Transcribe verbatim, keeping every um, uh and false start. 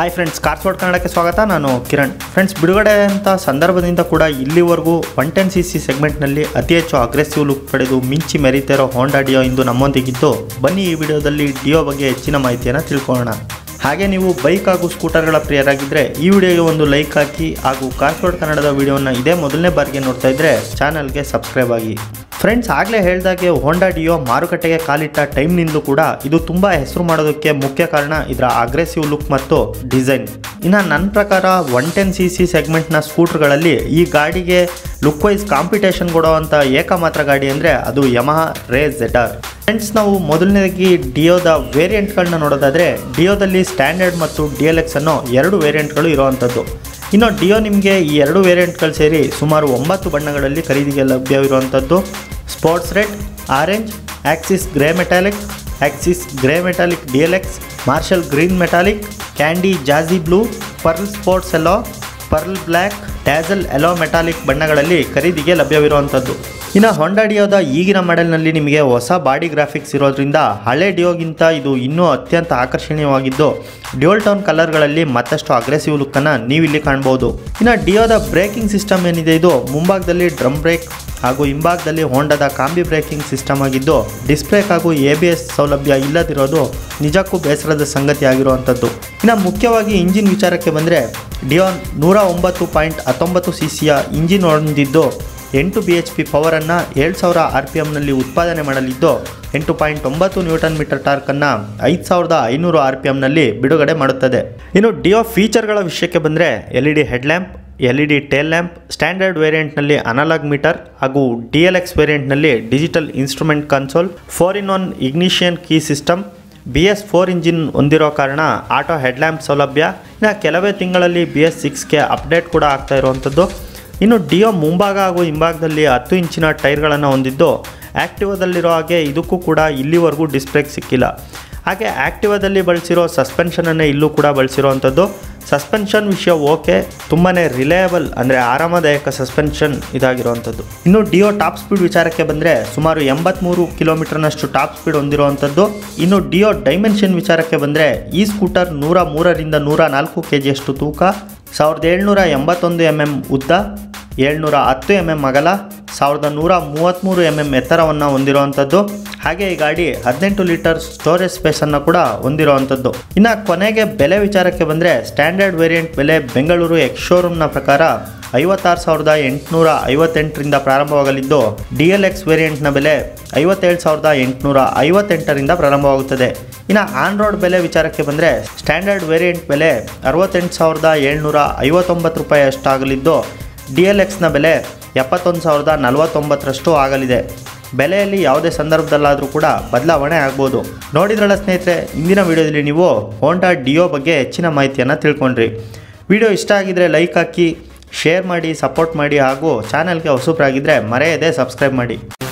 Hi friends, cars world ಕನ್ನಡಕ್ಕೆ ಸ್ವಾಗತ. ನಾನು ಕಿರಣ್. ಫ್ರೆಂಡ್ಸ್, ಬಿಡುಗಡೆ ಅಂತ ಸಂದರ್ಭದಿಂದ ಕೂಡ ಇಲ್ಲಿವರೆಗೂ ಒನ್ ಟೆನ್ ಸಿ ಸಿ ಸೆಗ್ಮೆಂಟ್ನಲ್ಲಿ ಅತಿ ಹೆಚ್ಚು ಅಗ್ರೆಸಿವ್ ಲುಕ್ ಪಡೆದು ಮಿಂಚಿ ಮೆರೀತಿರೋ ಹೋಂಡಾ ಡಿಯೋ ಇಂದು ನಮ್ಮೊಂದಿಗಿದ್ದು, ಬನ್ನಿ ಈ ವಿಡಿಯೋದಲ್ಲಿ ಡಿಯೋ ಬಗ್ಗೆ ಹೆಚ್ಚಿನ ಮಾಹಿತಿಯನ್ನು ತಿಳ್ಕೊಳ್ಳೋಣ. ಹಾಗೆ ನೀವು ಬೈಕ್ ಹಾಗೂ ಸ್ಕೂಟರ್ಗಳ ಪ್ರಿಯರಾಗಿದ್ದರೆ ಈ ವಿಡಿಯೋಗೆ ಒಂದು ಲೈಕ್ ಹಾಕಿ, ಹಾಗೂ ಕಾರ್ಸ್ ವರ್ಲ್ಡ್ ಕನ್ನಡದ ವಿಡಿಯೋನ ಇದೇ ಮೊದಲನೇ ಬಾರಿಗೆ ನೋಡ್ತಾ ಇದ್ದರೆ ಚಾನಲ್ಗೆ ಸಬ್ಸ್ಕ್ರೈಬ್ ಆಗಿ. ಫ್ರೆಂಡ್ಸ್, ಆಗಲೇ ಹೇಳಿದಾಗೆ ಹೋಂಡಾ ಡಿಯೋ ಮಾರುಕಟ್ಟೆಗೆ ಕಾಲಿಟ್ಟ ಟೈಮ್ನಿಂದಲೂ ಕೂಡ ಇದು ತುಂಬ ಹೆಸರು ಮಾಡೋದಕ್ಕೆ ಮುಖ್ಯ ಕಾರಣ ಇದರ ಅಗ್ರೆಸಿವ್ ಲುಕ್ ಮತ್ತು ಡಿಸೈನ್. ಇನ್ನು ನನ್ನ ಪ್ರಕಾರ ಒನ್ ಟೆನ್ ಸಿ ಸಿ ಸೆಗ್ಮೆಂಟ್ನ ಸ್ಕೂಟರ್ಗಳಲ್ಲಿ ಈ ಗಾಡಿಗೆ ಲುಕ್ ವೈಸ್ ಕಾಂಪಿಟೇಷನ್ ಕೊಡುವಂಥ ಏಕಮಾತ್ರ ಗಾಡಿ ಅಂದರೆ ಅದು ಯಮಹಾ ರೇ ಝೆಡ್ ಆರ್. ಫ್ರೆಂಡ್ಸ್, ನಾವು ಮೊದಲನೇದಾಗಿ ಡಿಯೋದ ವೇರಿಯಂಟ್ಗಳನ್ನ ನೋಡೋದಾದರೆ, ಡಿಯೋದಲ್ಲಿ ಸ್ಟ್ಯಾಂಡರ್ಡ್ ಮತ್ತು ಡಿ ಎಲ್ ಎಕ್ಸ್ ಅನ್ನೋ ಎರಡು ವೇರಿಯಂಟ್ಗಳು ಇರುವಂಥದ್ದು. ಇನ್ನು ಡಿಯೋ ನಿಮಗೆ ಈ ಎರಡು ವೇರಿಯಂಟ್ಗಳು ಸೇರಿ ಸುಮಾರು ಒಂಬತ್ತು ಬಣ್ಣಗಳಲ್ಲಿ ಖರೀದಿಗೆ ಲಭ್ಯವಿರುವಂಥದ್ದು. Sports red, orange, axis grey metallic, axis grey metallic D L X, marshal green metallic, candy jazzy blue, pearl sports yellow, pearl black, dazzle yellow metallic ಬಣ್ಣಗಳಲ್ಲಿ ಖರೀದಿಗೆ ಲಭ್ಯವಿರುವಂಥದ್ದು. ಇನ್ನು ಹೋಂಡಾ ಡಿಯೋದ ಈಗಿನ ಮಾಡೆಲ್ನಲ್ಲಿ ನಿಮಗೆ ಹೊಸ ಬಾಡಿ ಗ್ರಾಫಿಕ್ಸ್ ಇರೋದ್ರಿಂದ ಹಳೆ ಡಿಯೋಗಿಂತ ಇದು ಇನ್ನೂ ಅತ್ಯಂತ ಆಕರ್ಷಣೀಯವಾಗಿದ್ದು, ಡ್ಯೂಯಲ್ ಟೋನ್ ಕಲರ್ಗಳಲ್ಲಿ ಮತ್ತಷ್ಟು ಅಗ್ರೆಸಿವ್ ಲುಕ್ಕನ್ನು ನೀವಿಲ್ಲಿ ಕಾಣ್ಬೋದು. ಇನ್ನು ಡಿಯೋದ ಬ್ರೇಕಿಂಗ್ ಸಿಸ್ಟಮ್ ಏನಿದೆ, ಇದು ಮುಂಭಾಗದಲ್ಲಿ ಡ್ರಮ್ ಬ್ರೇಕ್ ಹಾಗೂ ಹಿಂಭಾಗದಲ್ಲಿ ಹೋಂಡಾದ ಕಾಂಬಿ ಬ್ರೇಕಿಂಗ್ ಸಿಸ್ಟಮ್ ಆಗಿದ್ದು, ಡಿಸ್ಕ್ ಬ್ರೇಕ್ ಹಾಗೂ ಎ ಬಿ ಎಸ್ ಸೌಲಭ್ಯ ಇಲ್ಲದಿರೋದು ನಿಜಕ್ಕೂ ಬೇಸರದ ಸಂಗತಿ ಆಗಿರುವಂಥದ್ದು. ಇನ್ನು ಮುಖ್ಯವಾಗಿ ಇಂಜಿನ್ ವಿಚಾರಕ್ಕೆ ಬಂದರೆ, ಡಿಯೋ ನೂರ ಒಂಬತ್ತು ಪಾಯಿಂಟ್ ಹತ್ತೊಂಬತ್ತು ಸಿ ಸಿಯ ಇಂಜಿನ್ ಹೊಂದಿದ್ದು, ಎಂಟು ಬಿ ಎಚ್ ಪಿ ಪವರನ್ನು ಏಳು ಸಾವಿರ ಆರ್ ಪಿ ಎಮ್ನಲ್ಲಿ ಉತ್ಪಾದನೆ ಮಾಡಲಿದ್ದು, ಎಂಟು ಪಾಯಿಂಟ್ ಒಂಬತ್ತು ನ್ಯೂಟನ್ ಮೀಟರ್ ಟಾರ್ಕನ್ನು ಐದು ಸಾವಿರದ ಐನೂರು ಆರ್ ಪಿ ಎಮ್ನಲ್ಲಿ ಬಿಡುಗಡೆ ಮಾಡುತ್ತದೆ. ಇನ್ನು ಡಿಯೋ ಫೀಚರ್ಗಳ ವಿಷಯಕ್ಕೆ ಬಂದರೆ, L E D head lamp, L E D tail lamp, standard ವೇರಿಯಂಟ್ನಲ್ಲಿ ಅನಲಾಗ್ ಮೀಟರ್ ಹಾಗೂ ಡಿ ಎಲ್ ಎಕ್ಸ್ ವೇರಿಯಂಟ್ನಲ್ಲಿ digital instrument console, four in one ignition key system, B S four engine ಹೊಂದಿರೋ ಕಾರಣ ಆಟೋ ಹೆಡ್ ಲ್ಯಾಂಪ್ ಸೌಲಭ್ಯ. ಇನ್ನು ಕೆಲವೇ ತಿಂಗಳಲ್ಲಿ B S ಸಿಕ್ಸ್ಗೆ update ಕೂಡ ಆಗ್ತಾ ಇರುವಂಥದ್ದು. ಇನ್ನು ಡಿಯೋ ಮುಂಭಾಗ ಹಾಗೂ ಹಿಂಭಾಗದಲ್ಲಿ ಹತ್ತು ಇಂಚಿನ ಟೈರ್ಗಳನ್ನು ಹೊಂದಿದ್ದು, ಆ್ಯಕ್ಟಿವಾದಲ್ಲಿರೋ ಹಾಗೆ ಇದಕ್ಕೂ ಕೂಡ ಇಲ್ಲಿವರೆಗೂ ಡಿಸ್ಕ್ ಬ್ರೇಕ್ ಸಿಕ್ಕಿಲ್ಲ. ಹಾಗೆ ಆ್ಯಕ್ಟಿವಾದಲ್ಲಿ ಬಳಸಿರೋ ಸಸ್ಪೆನ್ಷನನ್ನೇ ಇಲ್ಲೂ ಕೂಡ ಬಳಸಿರೋವಂಥದ್ದು. ಸಸ್ಪೆನ್ಷನ್ ವಿಷಯ ಓಕೆ, ತುಂಬಾ ರಿಲಯಬಲ್ ಅಂದರೆ ಆರಾಮದಾಯಕ ಸಸ್ಪೆನ್ಷನ್ ಇದಾಗಿರುವಂಥದ್ದು. ಇನ್ನು ಡಿಯೋ ಟಾಪ್ ಸ್ಪೀಡ್ ವಿಚಾರಕ್ಕೆ ಬಂದರೆ, ಸುಮಾರು ಎಂಬತ್ತ್ಮೂರು ಕಿಲೋಮೀಟರ್ನಷ್ಟು ಟಾಪ್ ಸ್ಪೀಡ್ ಹೊಂದಿರುವಂಥದ್ದು. ಇನ್ನು ಡಿಯೋ ಡೈಮೆನ್ಷನ್ ವಿಚಾರಕ್ಕೆ ಬಂದರೆ, ಈ ಸ್ಕೂಟರ್ ನೂರ ಮೂರರಿಂದ ನೂರ ನಾಲ್ಕು ಕೆ ಜಿಯಷ್ಟು ತೂಕ, ಸಾವಿರದ ಏಳ್ನೂರ ಎಂಬತ್ತೊಂದು ಎಮ್ ಎಮ್ ಉದ್ದ, ಏಳ್ನೂರ ಹತ್ತು ಎಮ್ ಎಮ್ ಅಗಲ, ಸಾವಿರದ ನೂರ ಮೂವತ್ತ್ಮೂರು ಎಮ್ ಎಮ್ ಎತ್ತರವನ್ನು ಹೊಂದಿರುವಂಥದ್ದು. ಹಾಗೆ ಈ ಗಾಡಿ ಹದಿನೆಂಟು ಲೀಟರ್ ಸ್ಟೋರೇಜ್ ಸ್ಪೇಸನ್ನು ಕೂಡ ಹೊಂದಿರುವಂಥದ್ದು. ಇನ್ನು ಕೊನೆಗೆ ಬೆಲೆ ವಿಚಾರಕ್ಕೆ ಬಂದರೆ, ಸ್ಟ್ಯಾಂಡರ್ಡ್ ವೇರಿಯಂಟ್ ಬೆಲೆ ಬೆಂಗಳೂರು ಎಕ್ಸ್ ಶೋರೂಮ್ನ ಪ್ರಕಾರ ಐವತ್ತಾರು ಸಾವಿರದ ಎಂಟುನೂರ ಐವತ್ತೆಂಟರಿಂದ ಪ್ರಾರಂಭವಾಗಲಿದ್ದು, ಡಿ ಎಲ್ ಎಕ್ಸ್ ವೇರಿಯಂಟ್ನ ಬೆಲೆ ಐವತ್ತೇಳು ಸಾವಿರದ ಎಂಟುನೂರ ಐವತ್ತೆಂಟರಿಂದ ಪ್ರಾರಂಭವಾಗುತ್ತದೆ. ಇನ್ನು ಆನ್ ರೋಡ್ ಬೆಲೆ ವಿಚಾರಕ್ಕೆ ಬಂದರೆ, ಸ್ಟ್ಯಾಂಡರ್ಡ್ ವೇರಿಯಂಟ್ ಬೆಲೆ ಅರವತ್ತೆಂಟು ಸಾವಿರದ ಏಳ್ನೂರ ಐವತ್ತೊಂಬತ್ತು ರೂಪಾಯಿ ಅಷ್ಟಾಗಲಿದ್ದು, ಡಿ ಎಲ್ ಎಕ್ಸ್ನ ಬೆಲೆ ಎಪ್ಪತ್ತೊಂದು ಸಾವಿರದ ನಲವತ್ತೊಂಬತ್ತರಷ್ಟು ಆಗಲಿದೆ. ಬೆಲೆಯಲ್ಲಿ ಯಾವುದೇ ಸಂದರ್ಭದಲ್ಲಾದರೂ ಕೂಡ ಬದಲಾವಣೆ ಆಗ್ಬೋದು. ನೋಡಿದ್ರಲ್ಲ ಸ್ನೇಹಿತರೆ, ಇಂದಿನ ವಿಡಿಯೋದಲ್ಲಿ ನೀವು ಹೋಂಡಾ ಡಿಯೋ ಬಗ್ಗೆ ಹೆಚ್ಚಿನ ಮಾಹಿತಿಯನ್ನು ತಿಳ್ಕೊಂಡ್ರಿ. ವಿಡಿಯೋ ಇಷ್ಟ ಆಗಿದರೆ ಲೈಕ್ ಹಾಕಿ, ಶೇರ್ ಮಾಡಿ, ಸಪೋರ್ಟ್ ಮಾಡಿ, ಹಾಗೂ ಚಾನಲ್ಗೆ ಹೊಸಬರಾಗಿದ್ದರೆ ಮರೆಯದೆ ಸಬ್ಸ್ಕ್ರೈಬ್ ಮಾಡಿ.